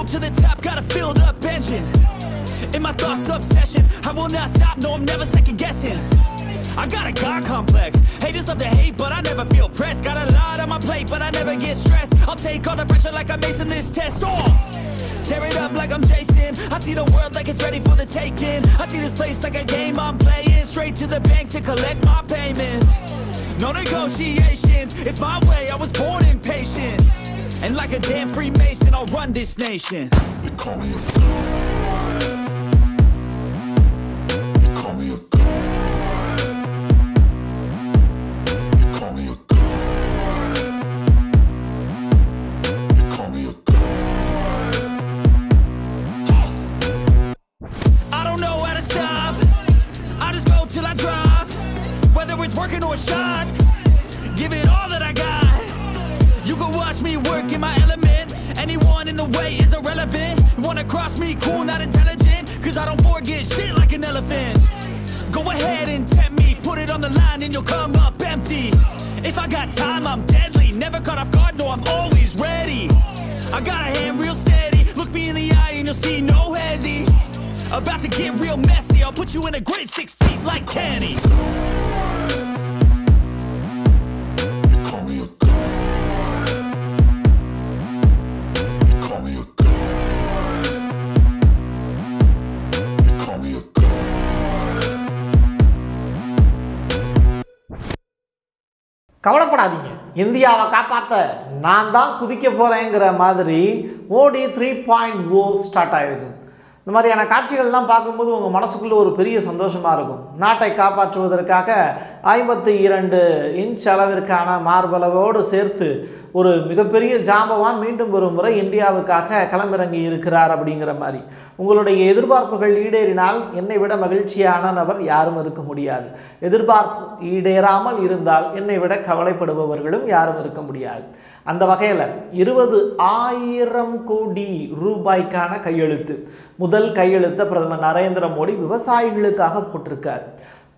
to the top, got a filled up engine. In my thoughts, obsession, I will not stop, no, I'm never second guessing. I got a God complex, haters love to hate, but I never feel pressed. Got a lot on my plate, but I never get stressed. I'll take all the pressure like I'm acing this test. Tear it up like I'm Jason. I see the world like it's ready for the taking. I see this place like a game I'm playing. Straight to the bank to collect my payments. No negotiations, it's my way, I was born impatient. And like a damn Freemason, I'll run this nation. They call me a god. They call me a god. They call me a god. They call me a god. I don't know how to stop, I just go till I drop. Whether it's working or shots, give it all that I got. You can watch me work in my element. Anyone in the way is irrelevant. You wanna cross me, cool, not intelligent. Cause I don't forget shit like an elephant. Go ahead and tempt me, put it on the line and you'll come up empty. If I got time, I'm deadly. Never caught off guard, no, I'm always ready. I got a hand real steady. Look me in the eye and you'll see no hezzy. About to get real messy, I'll put you in a grave 6 feet like Kenny. கவலைப்படாதீங்க, இந்தியாவை காப்பாற்ற நான் தான் குதிக்க போகிறேங்கிற மாதிரி Modi 3.0 start ஆகிருக்கு. இந்த மாதிரியான காட்சிகள்லாம் பார்க்கும்போது உங்கள் மனசுக்குள்ளே ஒரு பெரிய சந்தோஷமாக இருக்கும். நாட்டை காப்பாற்றுவதற்காக 52 இன்ச் அளவிற்கான மார்பளவோடு சேர்த்து ஒரு மிகப்பெரிய ஜாம்பவான் மீண்டும் ஒரு முறை இந்தியாவுக்காக களமிறங்கி இருக்கிறார் அப்படிங்கிற மாதிரி. உங்களுடைய எதிர்பார்ப்புகள் ஈடேறினால் என்னை விட மகிழ்ச்சியான நபர் யாரும் இருக்க முடியாது. எதிர்பார்ப்பு ஈடேறாமல் இருந்தால் என்னை விட கவலைப்படுபவர்களும் யாரும் இருக்க முடியாது. அந்த வகையில் 20,000 கோடி ரூபாய்க்கான கையெழுத்து, முதல் கையெழுத்தை பிரதமர் நரேந்திர மோடி விவசாயிகளுக்காக போட்டிருக்கார்.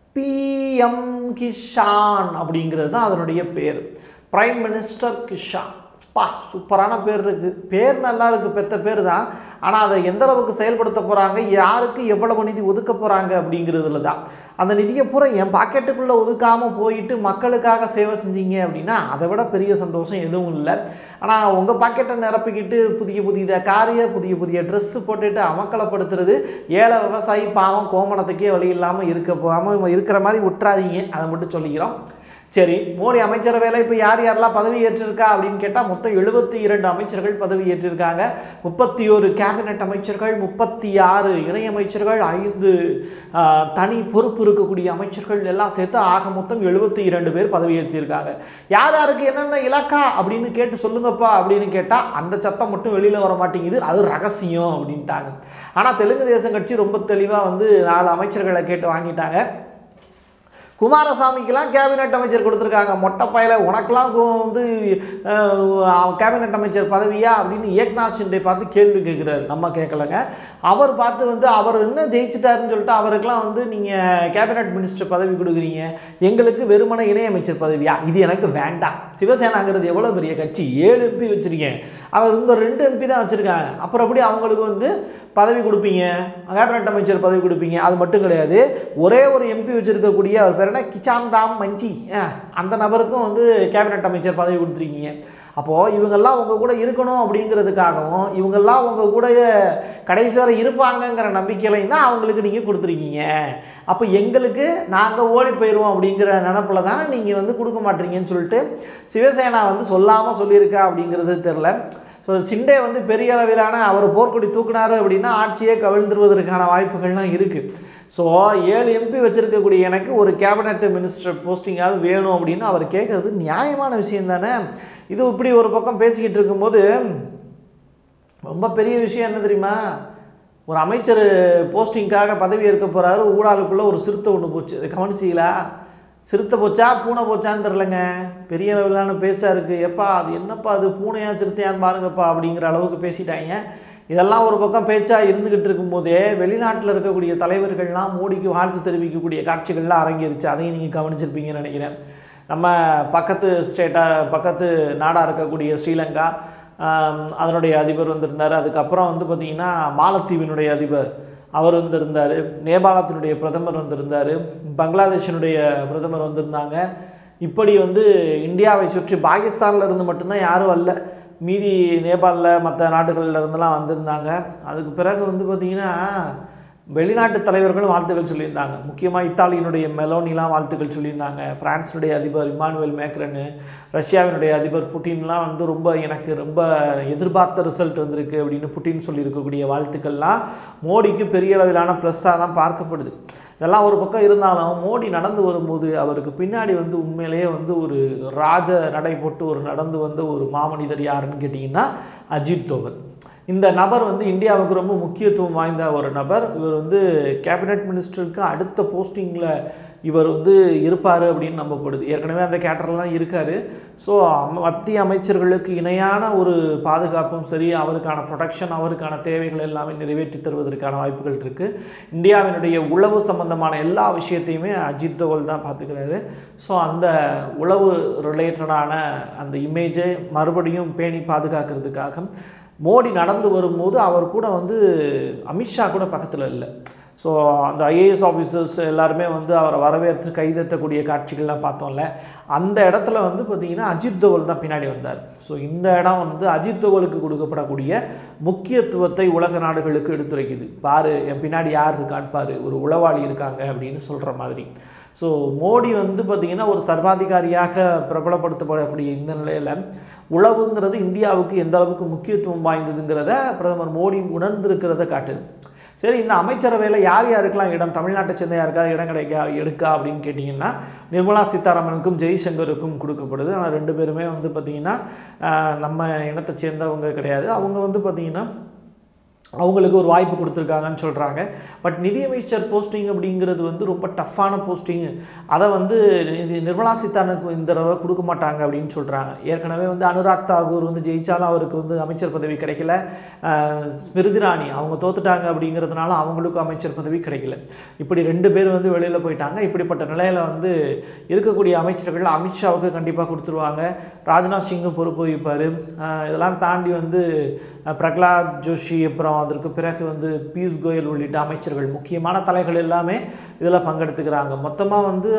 PM கிஷான் அப்படிங்கிறது தான் அதனுடைய பேர். Prime minister Kisan. சூப்பரான பேர் இருக்குது. பேர் நல்லா இருக்குது, பெற்ற பேர் தான். ஆனால் அதை எந்த அளவுக்கு செயல்படுத்த போகிறாங்க, யாருக்கு எவ்வளவு நிதி ஒதுக்க போகிறாங்க அப்படிங்கிறதுல தான். அந்த நிதியை பூரா என் பாக்கெட்டுக்குள்ளே ஒதுக்காமல் போயிட்டு மக்களுக்காக சேவை செஞ்சீங்க அப்படின்னா அதை விட பெரிய சந்தோஷம் எதுவும் இல்லை. ஆனால் உங்கள் பாக்கெட்டை நிரப்பிக்கிட்டு புதிய காரிய புதிய ட்ரெஸ்ஸு போட்டுட்டு அமக்கலப்படுத்துறது ஏழை விவசாயி பாவம் கோமணத்துக்கே வழி இல்லாமல் இருக்கிற மாதிரி விட்டுறாதீங்க. அதை மட்டும் சொல்லிக்கிறோம். சரி, மோடி அமைச்சரவையில் இப்போ யாரெல்லாம் பதவி ஏற்றிருக்கா அப்படின்னு கேட்டால் மொத்தம் 72 அமைச்சர்கள் பதவி ஏற்றிருக்காங்க. 31 கேபினட் அமைச்சர்கள், 36 இணையமைச்சர்கள், 5 தனி பொறுப்பு இருக்கக்கூடிய அமைச்சர்கள் எல்லாம் சேர்த்து ஆக மொத்தம் 72 பேர் பதவி ஏற்றிருக்காங்க. யாருக்கு என்னென்ன இலக்கா அப்படின்னு கேட்டு சொல்லுங்கப்பா அப்படின்னு கேட்டால் அந்த சத்தம் மட்டும் வெளியில் வர மாட்டேங்குது, அது ரகசியம் அப்படின்ட்டாங்க. ஆனால் தெலுங்கு தேசம் கட்சி ரொம்ப தெளிவாக 4 அமைச்சர்களை கேட்டு வாங்கிட்டாங்க. குமாரசாமிக்கெல்லாம் கேபினட் அமைச்சர் கொடுத்துருக்காங்க. மொட்டை பையில உனக்கெல்லாம் கேபினட் அமைச்சர் பதவியா அப்படின்னு ஏக்நாத் ஷிண்டே பார்த்து கேள்வி கேட்குறாரு. நம்ம கேட்கலங்க. அவர் பார்த்து அவர் என்ன ஜெயிச்சிட்டாருன்னு சொல்லிட்டு அவருக்கெல்லாம் நீங்கள் கேபினட் மினிஸ்டர் பதவி கொடுக்குறீங்க, எங்களுக்கு வெறுமனை இணையமைச்சர் பதவியா, இது எனக்கு வேண்டாம். சிவசேனாங்கிறது எவ்வளோ பெரிய கட்சி, 7 MP வச்சுருக்கேன், அவர் 2 MP தான் வச்சுருக்காங்க. அப்புறம் எப்படி அவங்களுக்கு பதவி கொடுப்பீங்க, கேபினட் அமைச்சர் பதவி கொடுப்பீங்க? அது மட்டும் கிடையாது, ஒரே ஒரு MP வச்சுருக்கக்கூடிய அவர் பேர் என்ன, கிஷான் ராம் மஞ்சி, அந்த நபருக்கும் கேபினட் அமைச்சர் பதவி கொடுத்துருக்கீங்க. அப்போது இவங்கெல்லாம் உங்கள் கூட இருக்கணும் அப்படிங்கிறதுக்காகவும் இவங்கெல்லாம் உங்கள் கூட கடைசி வரை இருப்பாங்கங்கிற நம்பிக்கையிலையும் தான் அவங்களுக்கு நீங்கள் கொடுத்துருக்கீங்க. அப்போ எங்களுக்கு நாங்கள் ஓடி போயிடுவோம் அப்படிங்கிற நினப்பில் தானே நீங்கள் கொடுக்க மாட்டீங்கன்னு சொல்லிட்டு சிவசேனா சொல்லாமல் சொல்லியிருக்கா அப்படிங்கிறது தெரில. ஸோ ஷிண்டே பெரிய அளவிலான அவர் போர்க்கொடி தூக்குனாரு அப்படின்னா ஆட்சியே கவிழ்ந்துருவதற்கான வாய்ப்புகள்லாம் இருக்குது. ஸோ 7 MP வச்சுருக்கக்கூடிய எனக்கு ஒரு கேபினட் மினிஸ்டர் போஸ்டிங்காவது வேணும் அப்படின்னு அவர் கேட்குறது நியாயமான விஷயம் தானே. இது இப்படி ஒரு பக்கம் பேசிக்கிட்டு இருக்கும்போது ரொம்ப பெரிய விஷயம் என்ன தெரியுமா, ஒரு அமைச்சர் போஸ்டிங்காக பதவி ஏற்க போகிறாரு, ஊடாளுக்குள்ளே ஒரு சிறுத்தை ஒன்று போச்சு. அதை கவனிச்சிங்களா? சிறுத்தை போச்சா பூனை போச்சான்னு தெரிலங்க, பெரிய அளவிலான பேச்சாக இருக்குது. எப்பா அது என்னப்பா அது பூனையா சிறுத்தையான்னு பாருங்கப்பா அப்படிங்கிற அளவுக்கு பேசிட்டாங்க. இதெல்லாம் ஒரு பக்கம் பேச்சாக இருந்துக்கிட்டு இருக்கும்போதே வெளிநாட்டில் இருக்கக்கூடிய தலைவர்கள்லாம் மோடிக்கு வாழ்த்து தெரிவிக்கக்கூடிய காட்சிகள்லாம் அரங்கேறிச்சு. அதையும் நீங்கள் கவனிச்சிருப்பீங்கன்னு நினைக்கிறேன். நம்ம பக்கத்து நாடாக இருக்கக்கூடிய ஸ்ரீலங்கா, அதனுடைய அதிபர் வந்திருந்தார். அதுக்கப்புறம் வந்து பார்த்திங்கன்னா மாலத்தீவினுடைய அதிபர் அவர் வந்திருந்தார், நேபாளத்தினுடைய பிரதமர் வந்திருந்தார், பங்களாதேஷினுடைய பிரதமர் வந்திருந்தாங்க. இப்படி வந்து இந்தியாவை சுற்றி பாகிஸ்தானில் இருந்து மட்டும்தான் யாரும் வரல, மீதி நேபாளில் மற்ற நாடுகளில் இருந்தெல்லாம் வந்திருந்தாங்க. அதுக்கு பிறகு வந்து பார்த்திங்கன்னா வெளிநாட்டு தலைவர்களும் வாழ்த்துக்கள் சொல்லியிருந்தாங்க. முக்கியமாக இத்தாலியினுடைய மெலோனிலாம் வாழ்த்துக்கள் சொல்லியிருந்தாங்க. பிரான்ஸினுடைய அதிபர் இமானுவேல் மேக்ரனு, ரஷ்யாவினுடைய அதிபர் புட்டின்லாம் வந்து ரொம்ப எனக்கு ரொம்ப எதிர்பார்த்த ரிசல்ட் வந்திருக்கு அப்படின்னு புட்டின் சொல்லியிருக்கக்கூடிய வாழ்த்துக்கள்லாம் மோடிக்கு பெரிய அளவிலான ப்ளஸ்ஸாக தான் பார்க்கப்படுது. இதெல்லாம் ஒரு பக்கம் இருந்தாலும் மோடி நடந்து வரும்போது அவருக்கு பின்னாடி வந்து உண்மையிலேயே வந்து ஒரு ராஜ நடை போட்டு ஒரு நடந்து வந்த ஒரு மாமனிதர் யாருன்னு கேட்டிங்கன்னா அஜித் தோவல். இந்த நபர் வந்து இந்தியாவுக்கு ரொம்ப முக்கியத்துவம் வாய்ந்த ஒரு நபர். இவர் வந்து கேபினட் மினிஸ்டருக்கு அடுத்த போஸ்டிங்கில் இவர் வந்து இருப்பார் அப்படின்னு நம்பப்படுது. ஏற்கனவே அந்த கேட்டரில் தான் இருக்கார். ஸோ மத்திய அமைச்சர்களுக்கு இணையான ஒரு பாதுகாப்பும் சரி, அவருக்கான ப்ரொடெக்ஷன், அவருக்கான தேவைகள் எல்லாமே நிறைவேற்றி தருவதற்கான வாய்ப்புகள் இருக்குது. இந்தியாவினுடைய உளவு சம்பந்தமான எல்லா விஷயத்தையுமே அஜித் தோவல் தான் பார்த்துக்கிறாரு. ஸோ அந்த உளவு ரிலேட்டடான அந்த இமேஜை மறுபடியும் பேணி பாதுகாக்கிறதுக்காக மோடி நடந்து வரும்போது அவர் கூட வந்து அமித்ஷா கூட பக்கத்தில் இல்லை. ஸோ அந்த ஐஏஎஸ் ஆஃபீஸர்ஸ் எல்லாருமே வந்து அவரை வரவேற்று கைதட்டக்கூடிய காட்சிகள்லாம் பார்த்தோம்ல, அந்த இடத்துல வந்து பார்த்திங்கன்னா அஜித் தோவல் தான் பின்னாடி வந்தார். ஸோ இந்த இடம் வந்து அஜித் தோவலுக்கு கொடுக்கப்படக்கூடிய முக்கியத்துவத்தை உலக நாடுகளுக்கு எடுத்துரைக்குது. பாரு என் பின்னாடி யார் இருக்கான்னு பாரு, ஒரு உளவாளி இருக்காங்க அப்படின்னு சொல்கிற மாதிரி. ஸோ மோடி வந்து பார்த்திங்கன்னா ஒரு சர்வாதிகாரியாக பிரபலப்படுத்தப்படக்கூடிய இந்த நிலையில் உளவுங்கிறது இந்தியாவுக்கு எந்த அளவுக்கு முக்கியத்துவம் வாய்ந்ததுங்கிறத பிரதமர் மோடி உணர்ந்திருக்கிறத காட்டுது. சரி, இந்த அமைச்சரவையில் யார் யாருக்கெல்லாம் இடம், தமிழ்நாட்டை சேர்ந்த யாருக்காவது இடம் எடுக்கா அப்படின்னு கேட்டிங்கன்னா நிர்மலா சீதாராமனுக்கும் ஜெய்சங்கருக்கும் கொடுக்கப்படுது. ஆனால் ரெண்டு பேருமே வந்து பார்த்திங்கன்னா நம்ம இனத்தை சேர்ந்தவங்க கிடையாது. அவங்க வந்து பார்த்திங்கன்னா அவங்களுக்கு ஒரு வாய்ப்பு கொடுத்துருக்காங்கன்னு சொல்கிறாங்க. பட் நிதியமைச்சர் போஸ்டிங் அப்படிங்கிறது வந்து ரொம்ப டஃப்பான போஸ்டிங். அதை வந்து நிர்மலா சீதாராமனுக்கு இந்த தடவை கொடுக்க மாட்டாங்க அப்படின்னு சொல்கிறாங்க. ஏற்கனவே வந்து அனுராக் தாக்கூர் வந்து ஜெயிச்சாலும் அவருக்கு வந்து அமைச்சர் பதவி கிடைக்கல. ஸ்மிருதி இரானி அவங்க தோத்துட்டாங்க அப்படிங்கிறதுனால அவங்களுக்கும் அமைச்சர் பதவி கிடைக்கல. இப்படி ரெண்டு பேர் வந்து வெளியில் போயிட்டாங்க. இப்படிப்பட்ட நிலையில் வந்து இருக்கக்கூடிய அமைச்சர்கள் அமித்ஷாவுக்கு கண்டிப்பாக கொடுத்துருவாங்க. ராஜ்நாத் சிங்கும் பொறுப்பு வகிப்பார். இதெல்லாம் தாண்டி வந்து பிரகலாத் ஜோஷி, அப்புறம் அதற்கு பிறகு வந்து பியூஷ் கோயல் உள்ளிட்ட அமைச்சர்கள், முக்கியமான தலைகள் எல்லாமே இதில் பங்கெடுத்துக்கிறாங்க. மொத்தமாக வந்து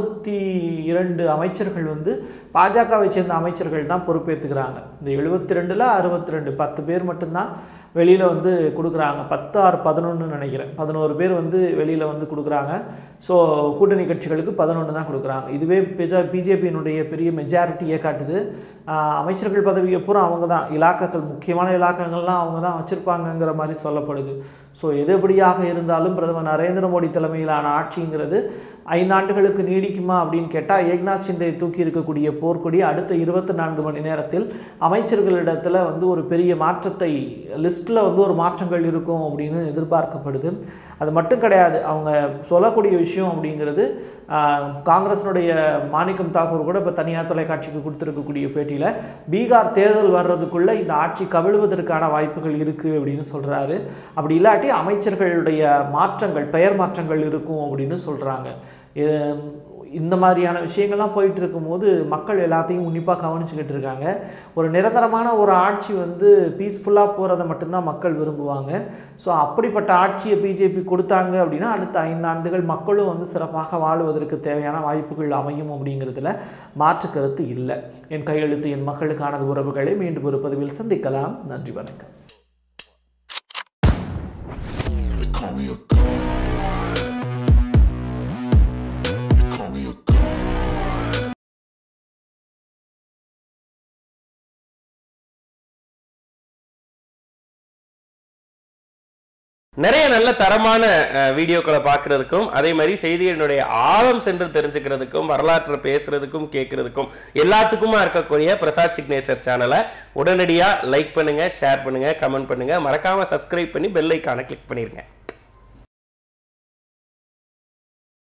62 அமைச்சர்கள் வந்து பாஜகவை சேர்ந்த அமைச்சர்கள் தான் பொறுப்பேற்றுக்கிறாங்க. இந்த 72ல் 62 10 பேர் மட்டும்தான் வெளியில் வந்து கொடுக்குறாங்க. 10 or 11 நினைக்கிறேன், 11 பேர் வந்து வெளியில் வந்து கொடுக்குறாங்க. ஸோ கூட்டணி கட்சிகளுக்கு 11 தான் கொடுக்குறாங்க. இதுவே பிஜேபியினுடைய பெரிய மெஜாரிட்டியை காட்டுது. அமைச்சர்கள் பதவியை பூரா அவங்க தான், இலாக்காக்கள் முக்கியமான இலாக்காக்கள்லாம் அவங்க தான் வச்சுருப்பாங்கங்கிற மாதிரி சொல்லப்படுது. ஸோ எதுபடியாக இருந்தாலும் பிரதமர் நரேந்திர மோடி தலைமையிலான ஆட்சிங்கிறது 5 ஆண்டுகளுக்கு நீடிக்குமா அப்படின்னு கேட்டால் ஏக்நாத் ஷிண்டே தூக்கி இருக்கக்கூடிய போர்க்கொடி அடுத்த 24 மணி நேரத்தில் அமைச்சர்களிடத்தில் வந்து ஒரு பெரிய மாற்றத்தை, லிஸ்ட்டில் வந்து ஒரு மாற்றங்கள் இருக்கும் அப்படின்னு எதிர்பார்க்கப்படுது. அது மட்டும் கிடையாது, அவங்க சொல்லக்கூடிய விஷயம் அப்படிங்கிறது காங்கிரஸினுடைய மாணிக்கம் தாக்கூர் கூட இப்போ தனியார் தொலைக்காட்சிக்கு கொடுத்துருக்கக்கூடிய பேட்டியில் பீகார் தேர்தல் வர்றதுக்குள்ளே இந்த ஆட்சி கவிழ்வதற்கான வாய்ப்புகள் இருக்குது அப்படின்னு சொல்கிறாரு. அப்படி இல்லாட்டி அமைச்சர்களுடைய மாற்றங்கள், பெயர் மாற்றங்கள் இருக்கும் அப்படின்னு சொல்கிறாங்க. இந்த மாதிரியான விஷயங்கள்லாம் போயிட்டு இருக்கும்போது மக்கள் எல்லாத்தையும் உன்னிப்பாக கவனிச்சுக்கிட்டு இருக்காங்க. ஒரு நிரந்தரமான ஒரு ஆட்சி வந்து பீஸ்ஃபுல்லாக போகிறத மட்டும்தான் மக்கள் விரும்புவாங்க. ஸோ அப்படிப்பட்ட ஆட்சியை பிஜேபி கொடுத்தாங்க அப்படின்னா அடுத்த 5 ஆண்டுகள் மக்களும் வந்து சிறப்பாக வாழுவதற்கு தேவையான வாய்ப்புகள் அமையும் அப்படிங்கிறதுல மாற்று கருத்து இல்லை. என் கையெழுத்து என் மக்களுக்கானது உறவுகளை மீண்டும் ஒரு பதிவில் சந்திக்கலாம். நன்றி, வணக்கம். நிறைய நல்ல தரமான வீடியோக்களை பார்க்கறதுக்கும், அதே மாதிரி செய்திகளினுடைய ஆழம் சென்று தெரிஞ்சுக்கிறதுக்கும், வரலாற்றை பேசுறதுக்கும் கேட்கறதுக்கும் எல்லாத்துக்குமா இருக்கக்கூடிய பிரசாத் சிக்னேச்சர் சேனலை உடனடியாக லைக் பண்ணுங்க, ஷேர் பண்ணுங்க, கமெண்ட் பண்ணுங்க, மறக்காம சப்ஸ்கிரைப் பண்ணி பெல் ஐகானை கிளிக் பண்ணிருங்க.